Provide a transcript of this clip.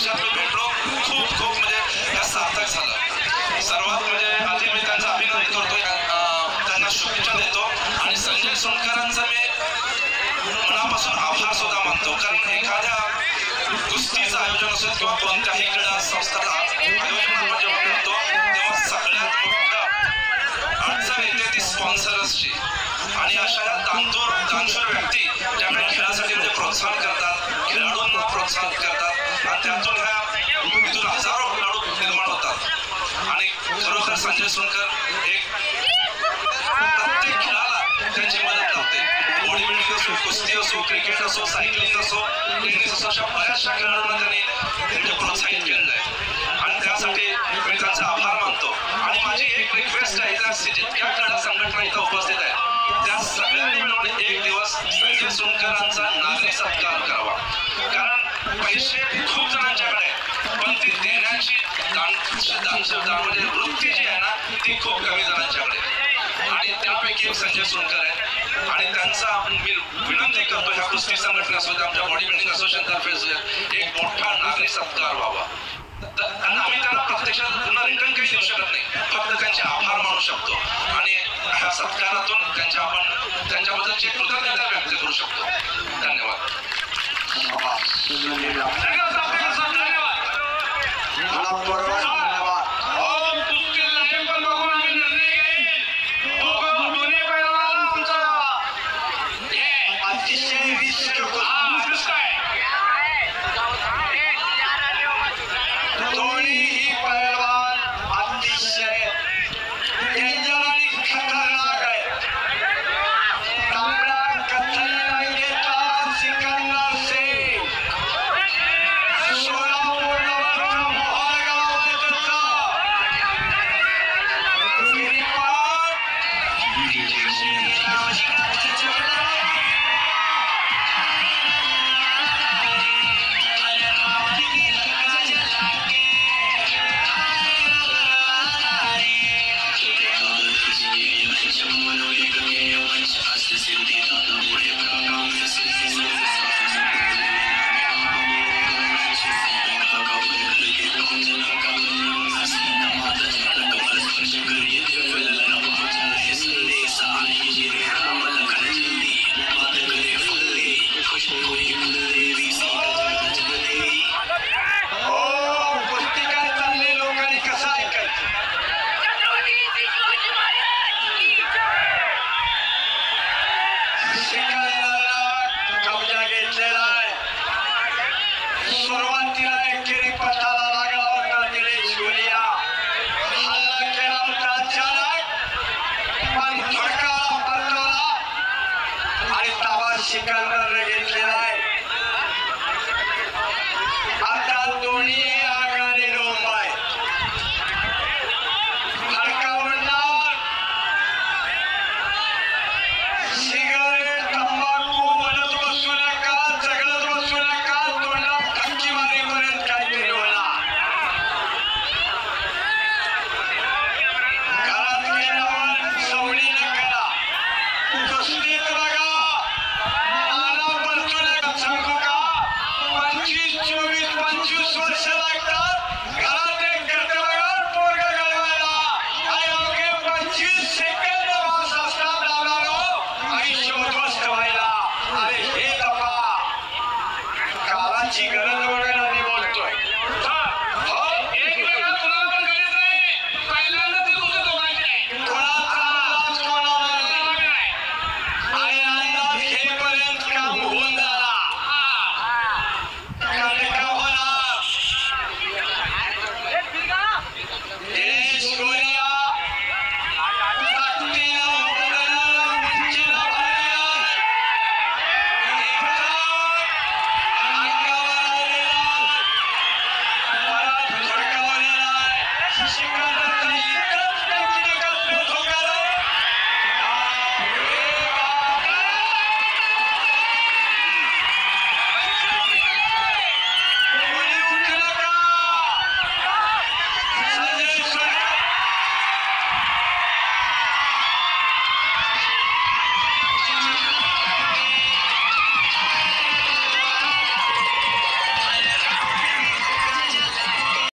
मंचात मी भेटलो, खूप म्हणजे सार्थक झालं. सर्वात म्हणजे आधी मी त्यांचा अभिनंदन करतोय, त्यांना शुभेच्छा देतो आणि संजय सोनकरांचा मी मनापासून आभार सुद्धा मानतो. कारण एखाद्या कुस्तीचं आयोजन असेल किंवा कोणत्याही क्रीडा संस्थेला आयोजन म्हणजे म्हणतो तेव्हा सगळ्यात मोठं अडचण येते ती स्पॉन्सर्सची. आणि अशा या दानशूर व्यक्ती ज्याकडे खेळासाठी म्हणजे प्रोत्साहन करतात, खेळाडूंना प्रोत्साहन करतात आणि त्यातून ह्या इथून हजारो खेळाडू निर्माण होतात. आणि खरोखर संजय सोनकर एक प्रत्येक खेळाला त्यांची मदत करते. बॉडी बिल्डिंग असो, कुस्ती असो, क्रिकेट असो, सायकलिंग असो, टेनिस असो, अशा बऱ्याचशा खेळाडूंना त्यांनी प्रोत्साहित केलेलं आहे आणि त्यासाठी मी त्यांचा आभार मानतो. आणि माझी एक रिक्वेस्ट आहे, जितक्या क्रीडा संघटना इथं उपस्थित आहेत त्या सगळ्यांनी मिळून एक दिवस संजय सोनकरांचा नागरिक सत्कार करावा. कारण पैसे खूप जणांच्याकडे आहेत, पण ती देण्याची म्हणजे वृत्ती जी आहे ना ती खूप कमी जणांच्याकडे आणि त्यापैकी एक संजय सोनकर आहे. आणि त्यांचा मी विनंती करतो ह्या कुस्ती संघटनेसोबत आमच्या बॉडी बिल्डिंग असोसिएशन तर्फे एक मोठा नागरिक सत्कार व्हावा. आम्ही त्यांना प्रत्यक्षात पुन्हा रिटर्न काही देऊ शकत नाही, फक्त त्यांचे आभार मानू शकतो आणि ह्या सत्कारातून त्यांच्याबद्दलची कृतज्ञता व्यक्त करू शकतो. धन्यवाद.